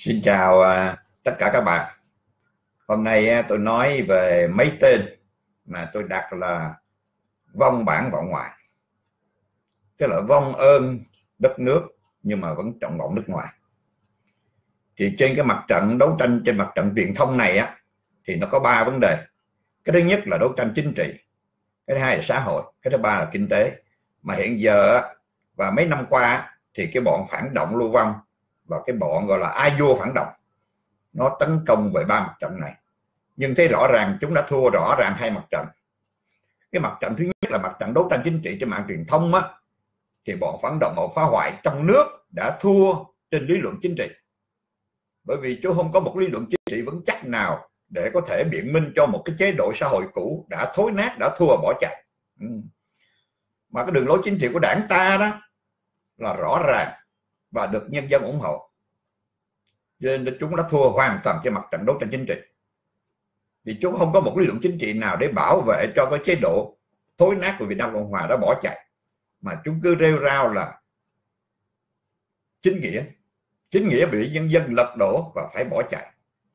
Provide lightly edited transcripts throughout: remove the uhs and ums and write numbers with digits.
Xin chào tất cả các bạn. Hôm nay tôi nói về mấy tên mà tôi đặt là vong bản vọng ngoại, tức là vong ơn đất nước nhưng mà vẫn trọng vọng nước ngoài. Thì trên cái mặt trận đấu tranh, trên mặt trận truyền thông này thì nó có ba vấn đề. Cái thứ nhất là đấu tranh chính trị, cái thứ hai là xã hội, cái thứ ba là kinh tế. Mà hiện giờ và mấy năm qua thì cái bọn phản động lưu vong và cái bọn gọi là ai vua phản động nó tấn công về ba mặt trận này, nhưng thấy rõ ràng chúng đã thua rõ ràng hai mặt trận. Cái mặt trận thứ nhất là mặt trận đấu tranh chính trị trên mạng truyền thông thì bọn phản động, bọn phá hoại trong nước đã thua trên lý luận chính trị, bởi vì chú không có một lý luận chính trị vững chắc nào để có thể biện minh cho một cái chế độ xã hội cũ đã thối nát, đã thua bỏ chạy. Mà cái đường lối chính trị của đảng ta đó là rõ ràng và được nhân dân ủng hộ, nên chúng đã thua hoàn toàn trên mặt trận đấu tranh chính trị. Vì chúng không có một lý luận chính trị nào để bảo vệ cho cái chế độ thối nát của Việt Nam Cộng Hòa đã bỏ chạy, mà chúng cứ rêu rao là chính nghĩa bị nhân dân lật đổ và phải bỏ chạy.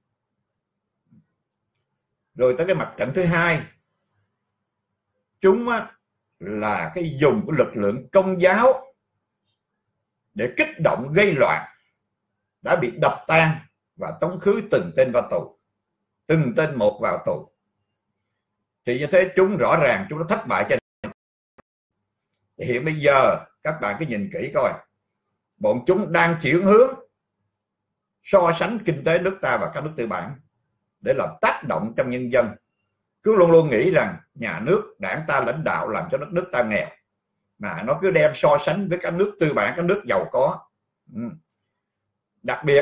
Rồi tới cái mặt trận thứ hai, chúng là cái dùng của lực lượng công giáo để kích động gây loạn, đã bị đập tan và tống khứ từng tên vào tù, từng tên một vào tù. Thì như thế chúng rõ ràng chúng đã thất bại. Cho nên hiện bây giờ các bạn cứ nhìn kỹ coi, bọn chúng đang chuyển hướng so sánh kinh tế nước ta và các nước tư bản để làm tác động trong nhân dân. Cứ luôn luôn nghĩ rằng nhà nước, đảng ta lãnh đạo làm cho đất nước ta nghèo, mà nó cứ đem so sánh với các nước tư bản, các nước giàu có. Đặc biệt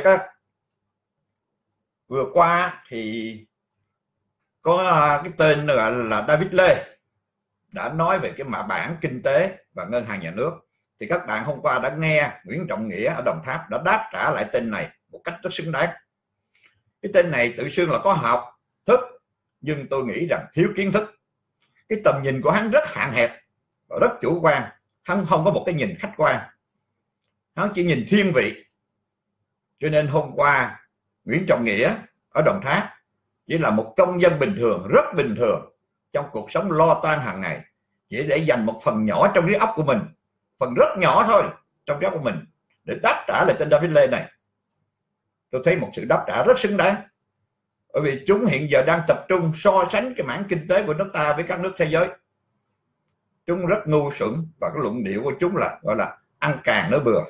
vừa qua thì có cái tên là David Lê đã nói về cái mã bản kinh tế và ngân hàng nhà nước. Thì các bạn hôm qua đã nghe Nguyễn Trọng Nghĩa ở Đồng Tháp đã đáp trả lại tên này một cách rất xứng đáng. Cái tên này tự xưng là có học thức, nhưng tôi nghĩ rằng thiếu kiến thức. Cái tầm nhìn của hắn rất hạn hẹp và rất chủ quan. Hắn không có một cái nhìn khách quan, hắn chỉ nhìn thiên vị. Cho nên hôm qua Nguyễn Trọng Nghĩa ở Đồng Tháp chỉ là một công dân bình thường, rất bình thường trong cuộc sống lo toan hàng ngày, chỉ để dành một phần nhỏ trong trí óc của mình, phần rất nhỏ thôi trong trí óc của mình, để đáp trả lại tên David Lê này. Tôi thấy một sự đáp trả rất xứng đáng, bởi vì chúng hiện giờ đang tập trung so sánh cái mảng kinh tế của nước ta với các nước thế giới. Chúng rất ngu xuẩn và cái luận điệu của chúng là gọi là ăn càng nói bừa.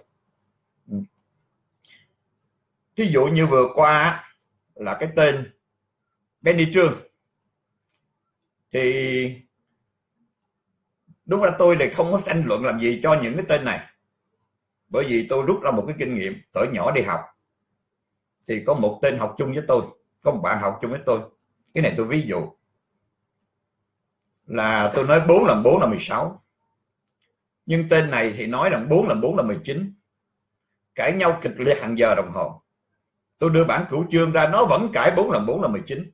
Ví dụ như vừa qua là cái tên Benny Trương, thì đúng là tôi lại không có tranh luận làm gì cho những cái tên này, bởi vì tôi rút ra một cái kinh nghiệm. Tuổi nhỏ đi học thì có một tên học chung với tôi, có một bạn học chung với tôi. Cái này tôi ví dụ là tôi nói 4 lần 4 là 16, nhưng tên này thì nói rằng 4 lần 4 là 19, cãi nhau kịch liệt hàng giờ đồng hồ. Tôi đưa bản cửu chương ra, nó vẫn cãi 4 lần 4 là 19.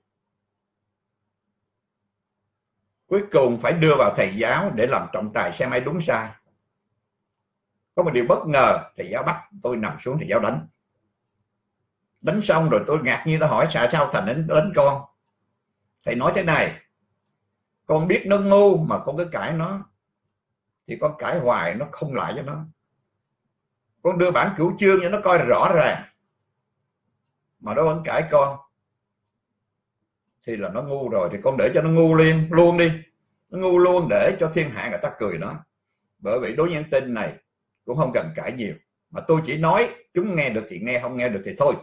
Cuối cùng phải đưa vào thầy giáo để làm trọng tài xem ai đúng sai. Có một điều bất ngờ, thầy giáo bắt tôi nằm xuống, thầy giáo đánh. Đánh xong rồi tôi ngạc nhiên, tôi hỏi sao Thành đánh con. Thầy nói thế này: con biết nó ngu mà con cứ cãi nó, thì con cãi hoài nó không lại cho nó. Con đưa bản cửu chương cho nó coi rõ ràng mà nó vẫn cãi con, thì là nó ngu rồi. Thì con để cho nó ngu luôn đi, nó ngu luôn để cho thiên hạ người ta cười nó. Bởi vậy đối với những tên này cũng không cần cãi nhiều, mà tôi chỉ nói chúng nghe được thì nghe, không nghe được thì thôi.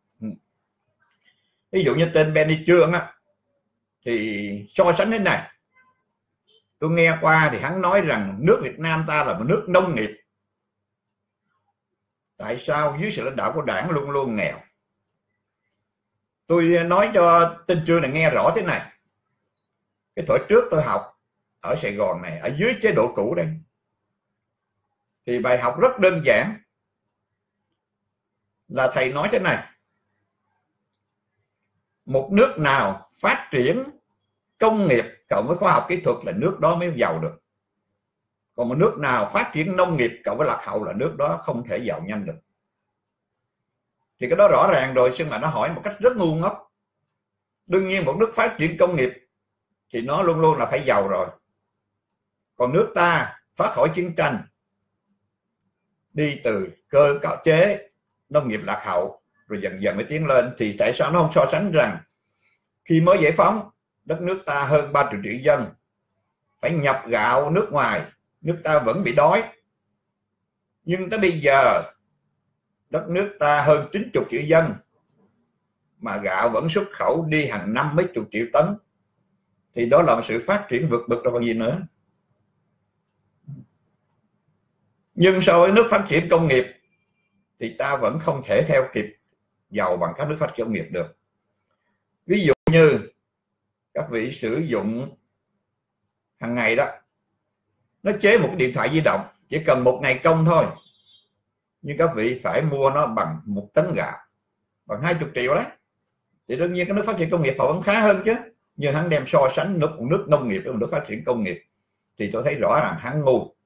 Ví dụ như tên Benny Trương thì so sánh thế này. Tôi nghe qua thì hắn nói rằng nước Việt Nam ta là một nước nông nghiệp. Tại sao dưới sự lãnh đạo của đảng luôn luôn nghèo? Tôi nói cho tên Trương này nghe rõ thế này. Cái thời trước tôi học ở Sài Gòn này, ở dưới chế độ cũ đây, thì bài học rất đơn giản là thầy nói thế này: một nước nào phát triển công nghiệp cộng với khoa học kỹ thuật là nước đó mới giàu được. Còn một nước nào phát triển nông nghiệp cộng với lạc hậu là nước đó không thể giàu nhanh được. thì cái đó rõ ràng rồi, nhưng mà nó hỏi một cách rất ngu ngốc. Đương nhiên một nước phát triển công nghiệp thì nó luôn luôn là phải giàu rồi. Còn nước ta thoát khỏi chiến tranh, đi từ cơ cấu chế nông nghiệp lạc hậu rồi dần dần mới tiến lên, thì tại sao nó không so sánh rằng khi mới giải phóng đất nước ta hơn 3 triệu dân phải nhập gạo nước ngoài, nước ta vẫn bị đói. Nhưng tới bây giờ đất nước ta hơn 90 triệu dân mà gạo vẫn xuất khẩu đi hàng năm mấy chục triệu tấn, thì đó là một sự phát triển vượt bậc rồi còn gì nữa. Nhưng so với nước phát triển công nghiệp thì ta vẫn không thể theo kịp giàu bằng các nước phát triển công nghiệp được. Ví dụ như các vị sử dụng hàng ngày đó, nó chế một cái điện thoại di động chỉ cần một ngày công thôi, nhưng các vị phải mua nó bằng 1 tấn gạo, bằng 20 triệu đấy. Thì đương nhiên các nước phát triển công nghiệp họ vẫn khá hơn chứ. Nhưng hắn đem so sánh nước nông nghiệp với một nước phát triển công nghiệp thì tôi thấy rõ ràng hắn ngu.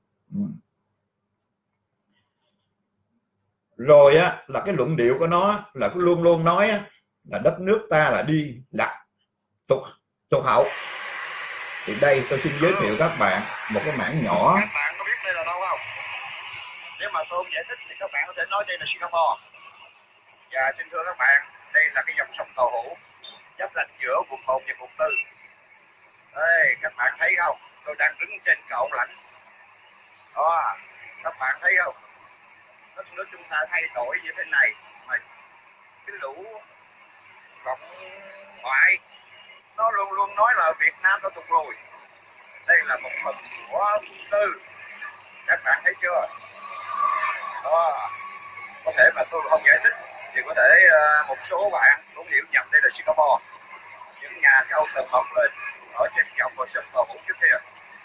Rồi á, là cái luận điệu của nó là cứ luôn luôn nói á, là đất nước ta là đi lạc tụt hậu. Thì đây tôi xin giới thiệu các bạn một cái mảng nhỏ. Các bạn có biết đây là đâu không? Nếu mà tôi không giải thích thì các bạn có thể nói đây là Singapore. Và xin thưa các bạn, đây là cái dòng sông Tàu Hủ giáp ranh giữa quận 1 và quận 4. Đây, các bạn thấy không? Tôi đang đứng trên cọng lãnh. Đó, các bạn thấy không? Đất nước chúng ta thay đổi như thế này mà cái lũ cộng ngoại nó luôn luôn nói là Việt Nam đã tụt lùi. Đây là một phần của tư. Các bạn thấy chưa? Đó, có thể mà tôi không giải thích thì có thể một số bạn cũng hiểu nhầm đây là Singapore. Những nhà cao tầng mọc lên ở trên dòng bờ sông Tàu Hủ trước kia.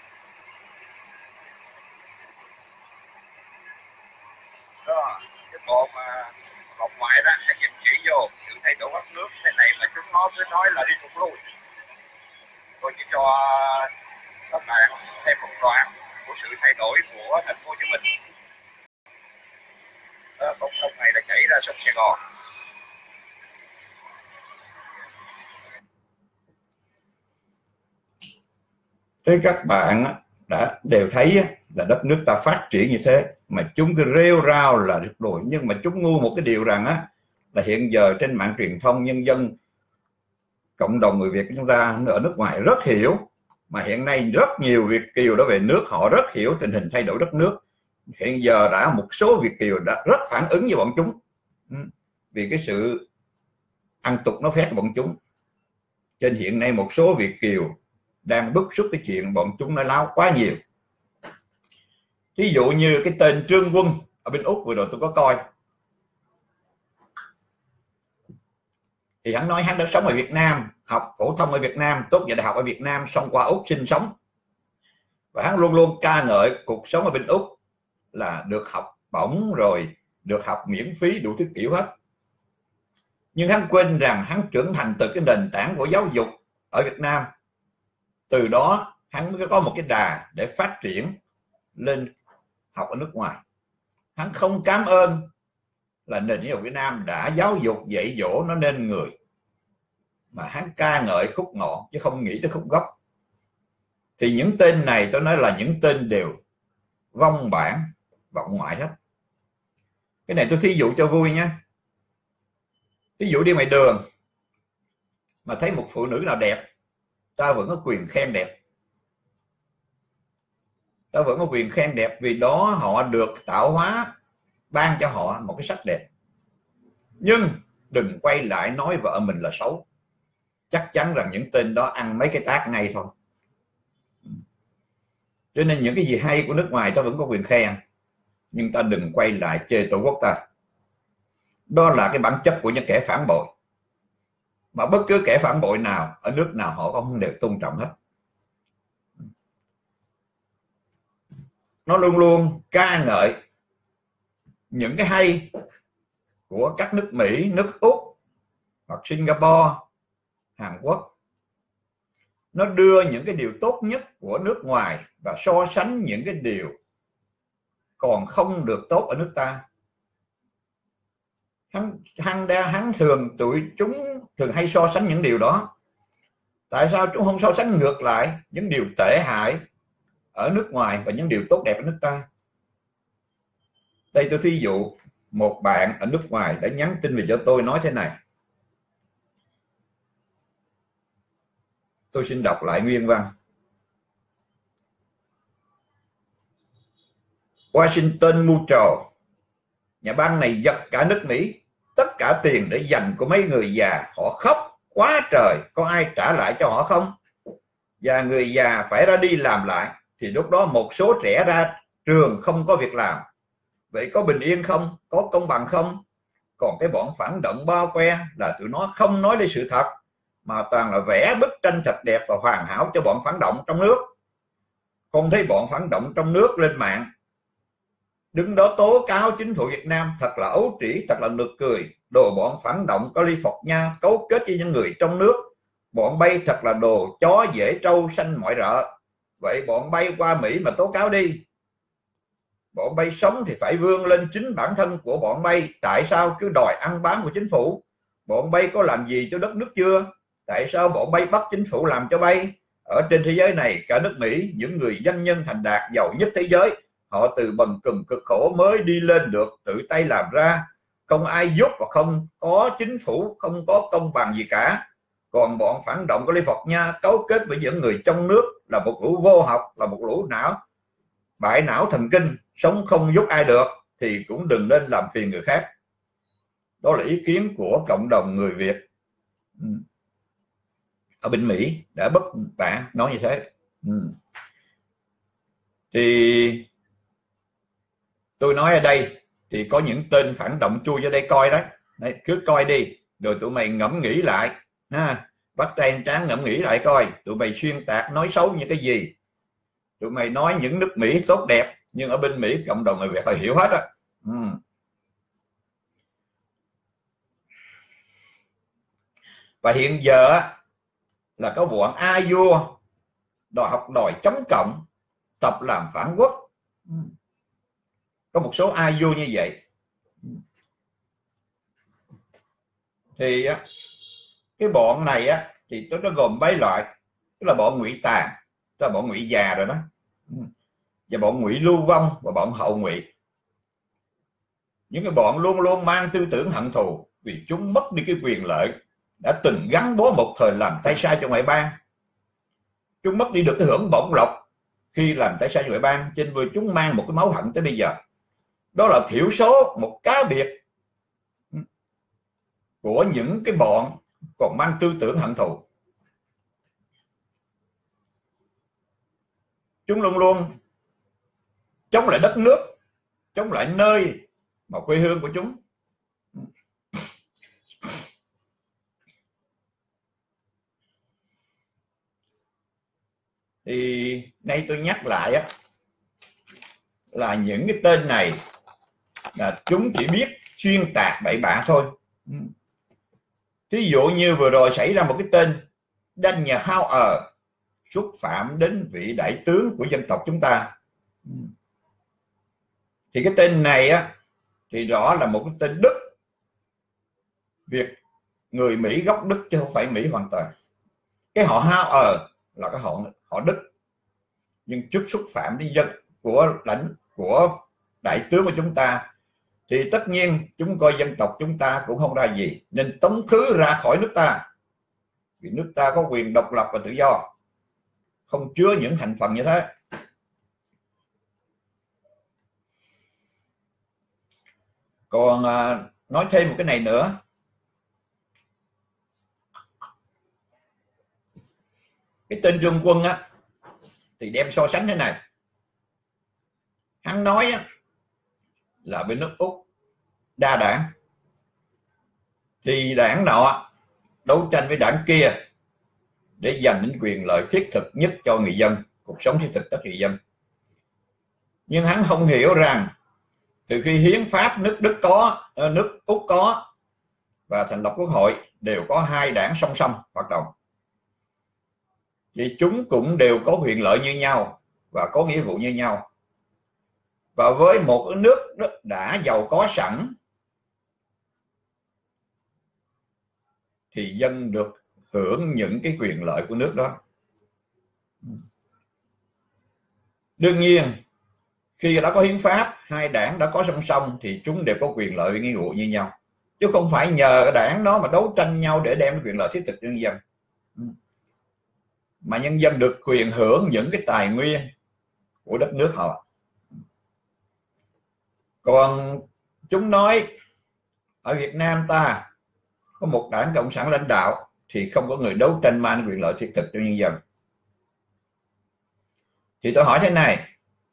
Đó, cái bộ mà vòng ngoại đó hay nhìn chỉ vô sự thay đổi đất nước thế này là chúng nó cứ nói là đi thụt lùi. Tôi chỉ cho các bạn thêm một đoạn của sự thay đổi của thành phố Hồ Chí Minh. Con sông này đã chảy ra sông Sài Gòn. Thế các bạn đã đều thấy là đất nước ta phát triển như thế mà chúng cứ rêu rao là thụt lùi. Nhưng mà chúng ngu một cái điều rằng á, là hiện giờ trên mạng truyền thông nhân dân, cộng đồng người Việt của chúng ta ở nước ngoài rất hiểu, mà hiện nay rất nhiều Việt kiều đã về nước, họ rất hiểu tình hình thay đổi đất nước. Hiện giờ đã một số Việt kiều đã rất phản ứng với bọn chúng vì cái sự ăn tục nó phét của bọn chúng. Trên hiện nay một số Việt kiều đang bức xúc cái chuyện bọn chúng nói láo quá nhiều. Ví dụ như cái tên Trương Quân ở bên Úc vừa rồi tôi có coi, thì hắn nói hắn đã sống ở Việt Nam, học phổ thông ở Việt Nam, tốt nghiệp đại học ở Việt Nam, xong qua Úc sinh sống, và hắn luôn luôn ca ngợi cuộc sống ở bên Úc là được học bổng rồi được học miễn phí đủ thứ kiểu hết. Nhưng hắn quên rằng hắn trưởng thành từ cái nền tảng của giáo dục ở Việt Nam, từ đó hắn mới có một cái đà để phát triển lên học ở nước ngoài. Hắn không cảm ơn là nền giáo dục Việt Nam đã giáo dục dạy dỗ nó nên người, mà hắn ca ngợi khúc ngọn chứ không nghĩ tới khúc gốc. Thì những tên này tôi nói là những tên đều vong bản vọng ngoại hết. Cái này tôi thí dụ cho vui nhé. Ví dụ đi ngoài đường mà thấy một phụ nữ nào đẹp, ta vẫn có quyền khen đẹp. Ta vẫn có quyền khen đẹp vì đó họ được tạo hóa ban cho họ một cái sắc đẹp. Nhưng đừng quay lại nói vợ mình là xấu. Chắc chắn rằng những tên đó ăn mấy cái tát ngay thôi. Cho nên những cái gì hay của nước ngoài ta vẫn có quyền khen, nhưng ta đừng quay lại chê tổ quốc ta. Đó là cái bản chất của những kẻ phản bội. Mà bất cứ kẻ phản bội nào ở nước nào họ cũng đều tôn trọng hết. Nó luôn luôn ca ngợi những cái hay của các nước Mỹ, nước Úc hoặc Singapore, Hàn Quốc. Nó đưa những cái điều tốt nhất của nước ngoài và so sánh những cái điều còn không được tốt ở nước ta. Hắn thường tụi chúng thường hay so sánh những điều đó. Tại sao chúng không so sánh ngược lại những điều tệ hại ở nước ngoài và những điều tốt đẹp ở nước ta? Đây tôi thí dụ, một bạn ở nước ngoài đã nhắn tin về cho tôi nói thế này. Tôi xin đọc lại nguyên văn. Washington mưu trò, nhà băng này giật cả nước Mỹ, tất cả tiền để dành của mấy người già, họ khóc quá trời, có ai trả lại cho họ không? Và người già phải ra đi làm lại, thì lúc đó một số trẻ ra trường không có việc làm. Vậy có bình yên không? Có công bằng không? Còn cái bọn phản động bao que là tụi nó không nói lên sự thật, mà toàn là vẽ bức tranh thật đẹp và hoàn hảo cho bọn phản động trong nước. Con thấy bọn phản động trong nước lên mạng đứng đó tố cáo chính phủ Việt Nam thật là ấu trĩ, thật là nực cười. Đồ bọn phản động California cấu kết với những người trong nước. Bọn bay thật là đồ chó dễ trâu xanh mọi rợ. Vậy bọn bay qua Mỹ mà tố cáo đi. Bọn bay sống thì phải vươn lên chính bản thân của bọn bay. Tại sao cứ đòi ăn bám của chính phủ? Bọn bay có làm gì cho đất nước chưa? Tại sao bọn bay bắt chính phủ làm cho bay? Ở trên thế giới này, cả nước Mỹ, những người doanh nhân thành đạt giàu nhất thế giới, họ từ bần cùng cực khổ mới đi lên được, tự tay làm ra, không ai giúp và không có chính phủ, không có công bằng gì cả. Còn bọn phản động California cấu kết với những người trong nước là một lũ vô học, là một lũ bại não thần kinh, sống không giúp ai được thì cũng đừng nên làm phiền người khác. Đó là ý kiến của cộng đồng người Việt ở bên Mỹ đã bất bả nói như thế. Thì tôi nói ở đây thì có những tên phản động chui cho đây coi đấy. Đấy, cứ coi đi rồi tụi mày ngẫm nghĩ lại ha, bắt tay trán ngẫm nghĩ lại coi tụi mày xuyên tạc nói xấu như cái gì. Tụi mày nói những nước Mỹ tốt đẹp, nhưng ở bên Mỹ cộng đồng người Việt phải hiểu hết á. Và hiện giờ là có bọn a vua đòi chống cộng, tập làm phản quốc. Có một số a vua như vậy. Thì cái bọn này thì nó gồm mấy loại. Tức là bọn ngụy tàn, tức là bọn ngụy già rồi đó, và bọn ngụy lưu vong và bọn hậu ngụy. Những cái bọn luôn luôn mang tư tưởng hận thù vì chúng mất đi cái quyền lợi đã từng gắn bó một thời làm tay sai cho ngoại bang. Chúng mất đi được cái hưởng bổng lộc khi làm tay sai cho ngoại bang, trên người chúng mang một cái máu hận tới bây giờ. Đó là thiểu số, một cá biệt của những cái bọn còn mang tư tưởng hận thù. Chúng luôn luôn chống lại đất nước, chống lại nơi mà quê hương của chúng. Thì nay tôi nhắc lại là những cái tên này là chúng chỉ biết xuyên tạc bậy bạ thôi. Thí dụ như vừa rồi xảy ra một cái tên Daniel Howard xúc phạm đến vị đại tướng của dân tộc chúng ta. Thì cái tên này thì rõ là một cái tên Đức, Việt, người Mỹ gốc Đức chứ không phải Mỹ hoàn toàn. Cái họ Howard là cái họ Đức, nhưng chút xúc phạm đến dân của đại tướng của chúng ta thì tất nhiên chúng coi dân tộc chúng ta cũng không ra gì, nên tống khứ ra khỏi nước ta, vì nước ta có quyền độc lập và tự do, không chứa những thành phần như thế. Còn nói thêm một cái này nữa, cái tên Trương Quân thì đem so sánh thế này. Hắn nói là bên nước Úc đa đảng, thì đảng nọ đấu tranh với đảng kia để giành đến quyền lợi thiết thực nhất cho người dân, cuộc sống thiết thực tất người dân. Nhưng hắn không hiểu rằng từ khi hiến pháp nước Đức có, nước Úc có và thành lập quốc hội đều có hai đảng song song hoạt động, vì chúng cũng đều có quyền lợi như nhau và có nghĩa vụ như nhau. Và với một nước đã giàu có sẵn thì dân được hưởng những cái quyền lợi của nước đó. Đương nhiên khi đã có hiến pháp, hai đảng đã có song song thì chúng đều có quyền lợi nghĩa vụ như nhau, chứ không phải nhờ đảng đó mà đấu tranh nhau để đem quyền lợi thiết thực cho nhân dân, mà nhân dân được quyền hưởng những cái tài nguyên của đất nước họ. Còn chúng nói ở Việt Nam ta có một đảng cộng sản lãnh đạo thì không có người đấu tranh mang quyền lợi thiết thực cho nhân dân. Thì tôi hỏi thế này,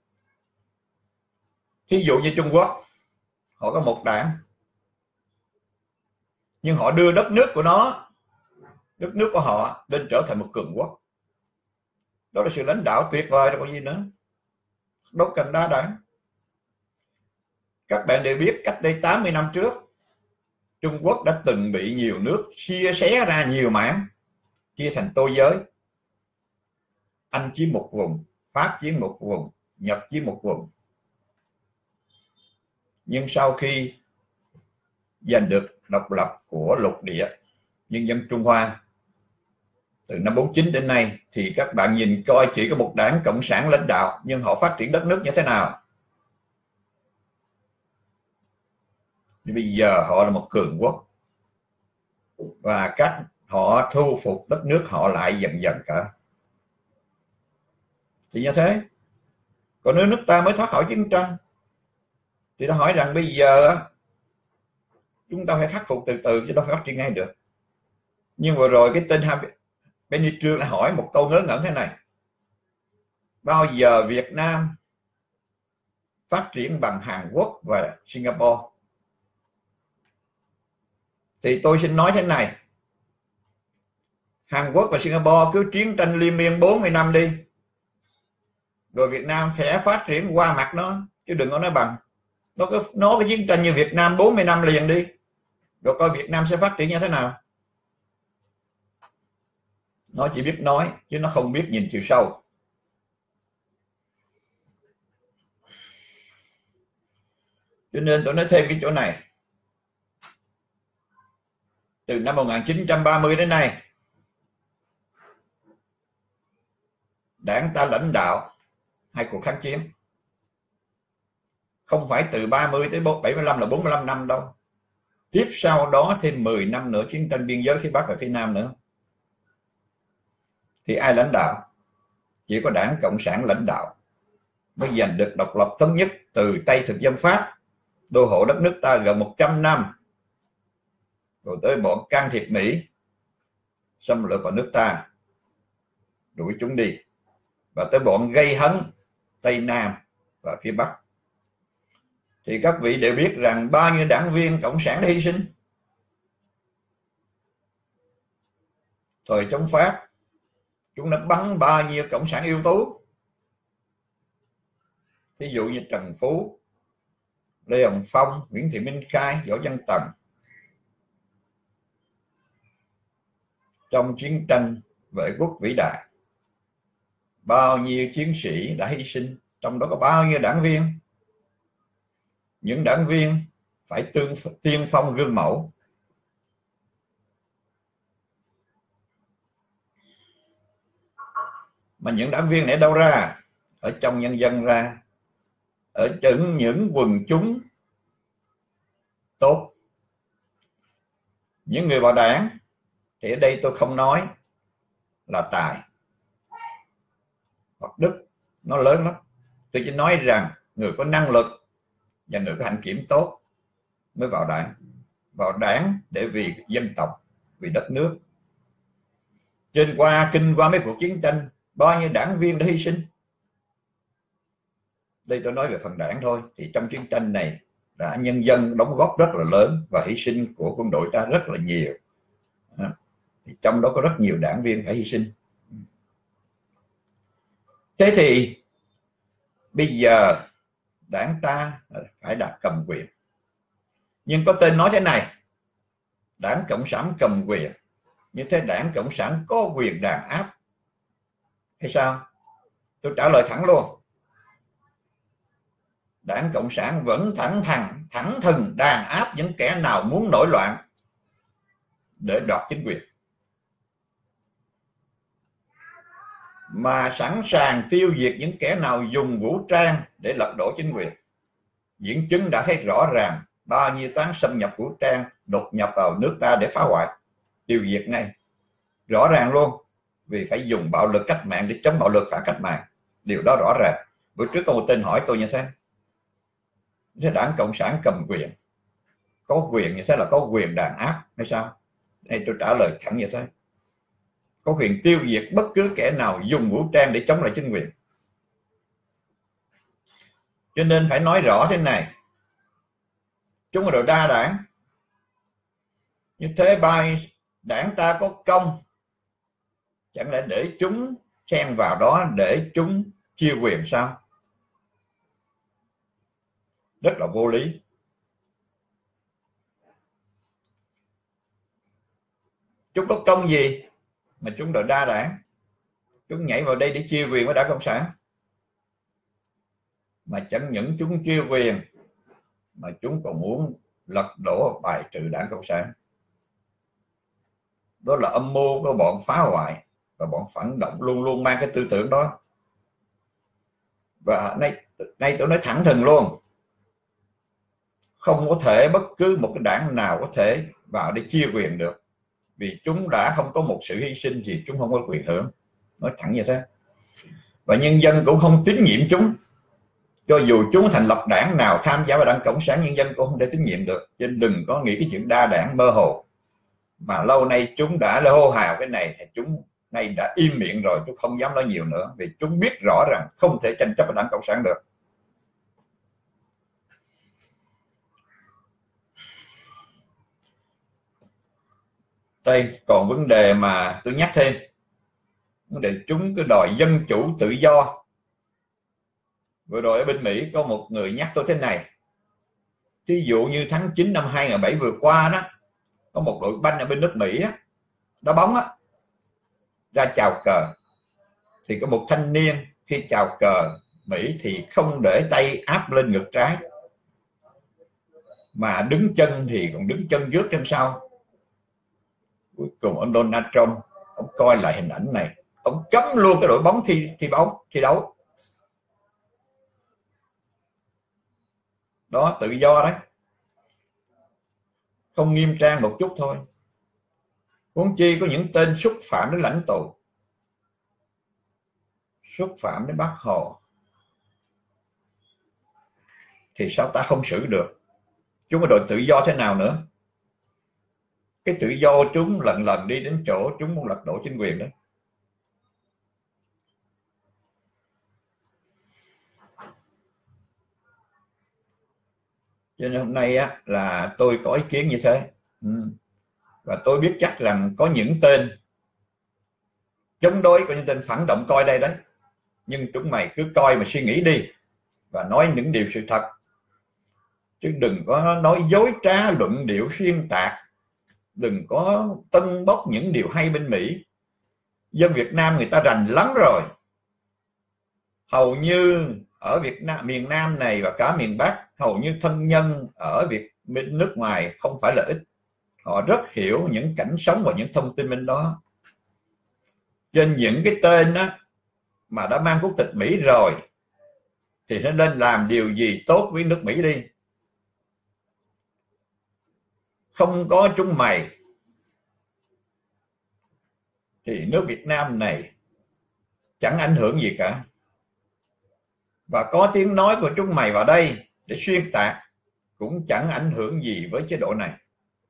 thí dụ như Trung Quốc, họ có một đảng, nhưng họ đưa đất nước của nó, đất nước của họ lên trở thành một cường quốc. Đó là sự lãnh đạo tuyệt vời, rồi còn gì nữa, đâu cần đa đảng. Các bạn đều biết cách đây 80 năm trước, Trung Quốc đã từng bị nhiều nước chia xé ra nhiều mảng, chia thành tô giới. Anh chiếm một vùng, Pháp chiếm một vùng, Nhật chiếm một vùng. Nhưng sau khi giành được độc lập của lục địa nhân dân Trung Hoa từ năm 49 đến nay, thì các bạn nhìn coi chỉ có một đảng cộng sản lãnh đạo, nhưng họ phát triển đất nước như thế nào? Thì bây giờ họ là một cường quốc, và cách họ thu phục đất nước họ lại dần dần cả. Thì như thế. Còn nếu nước ta mới thoát khỏi chiến tranh thì ta hỏi rằng bây giờ chúng ta phải khắc phục từ từ, chứ đâu phải phát triển ngay được. Nhưng vừa rồi cái tên Benny Trương lại hỏi một câu ngớ ngẩn thế này: bao giờ Việt Nam phát triển bằng Hàn Quốc và Singapore? Thì tôi xin nói thế này, Hàn Quốc và Singapore cứ chiến tranh liên miên 40 năm đi, rồi Việt Nam sẽ phát triển qua mặt nó, chứ đừng có nói bằng. Nó cái chiến tranh như Việt Nam 40 năm liền đi, rồi coi Việt Nam sẽ phát triển như thế nào. Nó chỉ biết nói chứ nó không biết nhìn chiều sâu. Cho nên tôi nói thêm cái chỗ này, từ năm 1930 đến nay, đảng ta lãnh đạo hai cuộc kháng chiến, không phải từ 30 tới 75 là 45 năm đâu. Tiếp sau đó thêm 10 năm nữa chiến tranh biên giới phía Bắc và phía Nam nữa. Thì ai lãnh đạo? Chỉ có đảng Cộng sản lãnh đạo mới giành được độc lập thống nhất từ tay thực dân Pháp, đô hộ đất nước ta gần 100 năm, rồi tới bọn can thiệp Mỹ xâm lược vào nước ta, đuổi chúng đi, và tới bọn gây hấn Tây Nam và phía Bắc. Thì các vị đều biết rằng bao nhiêu đảng viên cộng sản đã hy sinh. Thời chống Pháp, chúng đã bắn bao nhiêu cộng sản ưu tú, ví dụ như Trần Phú, Lê Hồng Phong, Nguyễn Thị Minh Khai, Võ Văn Tần. Trong chiến tranh vệ quốc vĩ đại, bao nhiêu chiến sĩ đã hy sinh, trong đó có bao nhiêu đảng viên. Những đảng viên phải tiên phong gương mẫu. Mà những đảng viên này đâu ra? Ở trong nhân dân ra, ở những quần chúng tốt. Những người vào đảng thì ở đây tôi không nói là tài hoặc đức, nó lớn lắm. Tôi chỉ nói rằng người có năng lực và người có hạnh kiểm tốt mới vào đảng. Vào đảng để vì dân tộc, vì đất nước. Kinh qua mấy cuộc chiến tranh, bao nhiêu đảng viên đã hy sinh. Đây tôi nói về phần đảng thôi. Thì trong chiến tranh này đã nhân dân đóng góp rất là lớn, và hy sinh của quân đội ta rất là nhiều. Thì trong đó có rất nhiều đảng viên phải hy sinh. Thế thì bây giờ đảng ta phải đạt cầm quyền. Nhưng có tên nói thế này, đảng Cộng sản cầm quyền, như thế đảng Cộng sản có quyền đàn áp hay sao? Tôi trả lời thẳng luôn. Đảng Cộng sản vẫn thẳng thừng đàn áp những kẻ nào muốn nổi loạn. để đoạt chính quyền, mà sẵn sàng tiêu diệt những kẻ nào dùng vũ trang để lật đổ chính quyền. Diễn chứng đã thấy rõ ràng bao nhiêu toán xâm nhập vũ trang đột nhập vào nước ta để phá hoại, tiêu diệt ngay, rõ ràng luôn, vì phải dùng bạo lực cách mạng để chống bạo lực phản cách mạng. Điều đó rõ ràng. Bữa trước có một tên hỏi tôi như thế đảng Cộng sản cầm quyền có quyền như thế là có quyền đàn áp hay sao? Hay tôi trả lời thẳng như thế, có quyền tiêu diệt bất cứ kẻ nào dùng vũ trang để chống lại chính quyền. Cho nên phải nói rõ thế này, chúng là đội đa đảng, như thế bài đảng ta có công, chẳng lẽ để chúng xen vào đó để chúng chia quyền sao? Rất là vô lý. Chúng có công gì mà chúng đội đa đảng, chúng nhảy vào đây để chia quyền với Đảng Cộng sản? Mà chẳng những chúng chia quyền mà chúng còn muốn lật đổ bài trừ Đảng Cộng sản. Đó là âm mưu của bọn phá hoại và bọn phản động luôn luôn mang cái tư tưởng đó. Và nay tôi nói thẳng thừng luôn, không có thể bất cứ một cái đảng nào có thể vào để chia quyền được, vì chúng đã không có một sự hy sinh gì, chúng không có quyền hưởng. Nói thẳng như thế. Và nhân dân cũng không tín nhiệm chúng, cho dù chúng thành lập đảng nào tham gia vào Đảng Cộng sản, nhân dân cũng không thể tín nhiệm được. Cho nên đừng có nghĩ cái chuyện đa đảng mơ hồ, mà lâu nay chúng đã hô hào cái này thì chúng nay đã im miệng rồi, chúng không dám nói nhiều nữa, vì chúng biết rõ rằng không thể tranh chấp với Đảng Cộng sản được. Đây còn vấn đề mà tôi nhắc thêm, vấn đề chúng cứ đòi dân chủ tự do. Vừa rồi ở bên Mỹ có một người nhắc tôi thế này, ví dụ như tháng 9 năm 2007 vừa qua đó, có một đội banh ở bên nước Mỹ đó, đá bóng đó, ra chào cờ, thì có một thanh niên khi chào cờ Mỹ thì không để tay áp lên ngực trái, mà đứng chân thì còn đứng chân trước chân sau. Cuối cùng ông Donald Trump, ông coi lại hình ảnh này, ông cấm luôn cái đội bóng thi đấu. Đó, tự do đấy, không nghiêm trang một chút thôi. Huống chi có những tên xúc phạm đến lãnh tụ, xúc phạm đến Bác Hồ, thì sao ta không xử được? Chúng có đội tự do thế nào nữa? Cái tự do chúng lần lần đi đến chỗ chúng muốn lật đổ chính quyền đấy. Cho nên hôm nay á, là tôi có ý kiến như thế. Và tôi biết chắc rằng có những tên chống đối, có những tên phản động coi đây đấy. Nhưng chúng mày cứ coi mà suy nghĩ đi, và nói những điều sự thật, chứ đừng có nói dối trá, luận điệu xuyên tạc, đừng có tâng bốc những điều hay bên Mỹ. Dân Việt Nam người ta rành lắm rồi. Hầu như ở Việt Nam, miền Nam này và cả miền Bắc, hầu như thân nhân ở bên nước ngoài không phải là ít. Họ rất hiểu những cảnh sống và những thông tin bên đó. Trên những cái tên đó mà đã mang quốc tịch Mỹ rồi thì nó lên làm điều gì tốt với nước Mỹ đi. Không có chúng mày thì nước Việt Nam này chẳng ảnh hưởng gì cả. Và có tiếng nói của chúng mày vào đây để xuyên tạc cũng chẳng ảnh hưởng gì với chế độ này.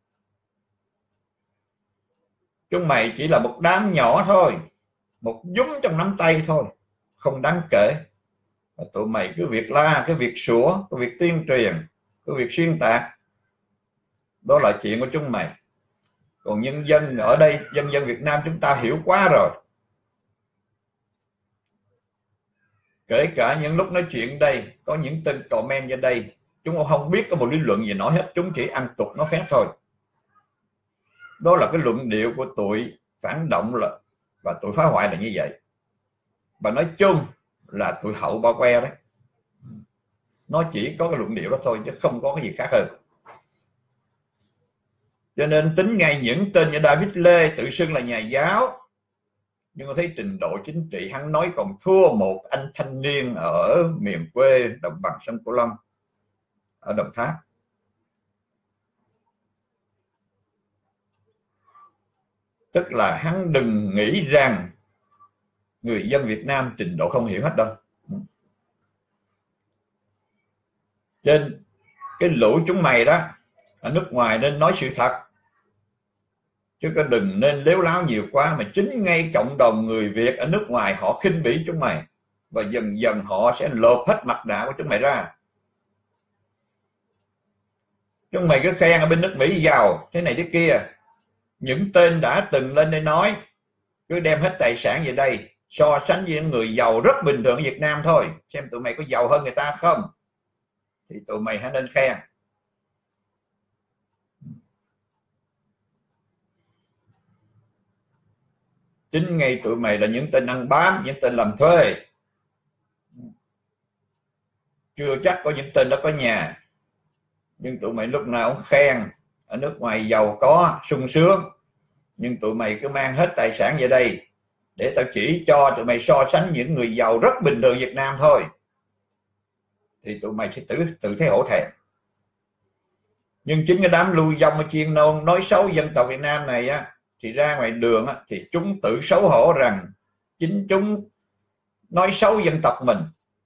Chúng mày chỉ là một đám nhỏ thôi, một nhúm trong nắm tay thôi, không đáng kể. Và tụi mày cứ việc la, cứ việc sủa, cứ việc tuyên truyền, cứ việc xuyên tạc, đó là chuyện của chúng mày. Còn nhân dân ở đây, dân Việt Nam chúng ta hiểu quá rồi. Kể cả những lúc nói chuyện đây, có những tên comment trên đây, chúng không biết có một lý luận gì nói hết, chúng chỉ ăn tục nó phét thôi. Đó là cái luận điệu của tụi phản động và tụi phá hoại là như vậy. Và nói chung là tụi hậu bao que đấy. Nó chỉ có cái luận điệu đó thôi chứ không có cái gì khác hơn. Cho nên tính ngay những tên như David Lê tự xưng là nhà giáo, nhưng tôi thấy trình độ chính trị hắn nói còn thua một anh thanh niên ở miền quê đồng bằng sông Cửu Long ở Đồng Tháp. Tức là hắn đừng nghĩ rằng người dân Việt Nam trình độ không hiểu hết đâu. Trên cái lũ chúng mày đó ở nước ngoài nên nói sự thật, chứ có đừng nên lếu láo nhiều quá. Mà chính ngay cộng đồng người Việt ở nước ngoài họ khinh bỉ chúng mày, và dần dần họ sẽ lột hết mặt nạ của chúng mày ra. Chúng mày cứ khen ở bên nước Mỹ giàu thế này thế kia, những tên đã từng lên đây nói cứ đem hết tài sản về đây so sánh với những người giàu rất bình thường ở Việt Nam thôi, xem tụi mày có giàu hơn người ta không, thì tụi mày hãy nên khen. Chính ngay tụi mày là những tên ăn bám, những tên làm thuê. Chưa chắc có những tên đó có nhà, nhưng tụi mày lúc nào cũng khen ở nước ngoài giàu có sung sướng, nhưng tụi mày cứ mang hết tài sản về đây để tao chỉ cho tụi mày so sánh những người giàu rất bình thường Việt Nam thôi, thì tụi mày sẽ tự thấy hổ thẹn. Nhưng chính cái đám lưu vong ở chuyên nôn nói xấu dân tộc Việt Nam này á, thì ra ngoài đường á, thì chúng tự xấu hổ rằng chính chúng nói xấu dân tộc mình,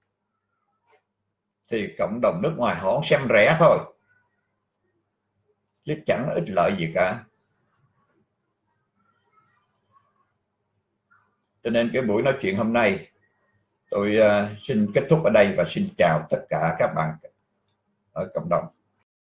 thì cộng đồng nước ngoài họ xem rẻ thôi, chứ chẳng ích lợi gì cả. Cho nên cái buổi nói chuyện hôm nay tôi xin kết thúc ở đây và xin chào tất cả các bạn ở cộng đồng.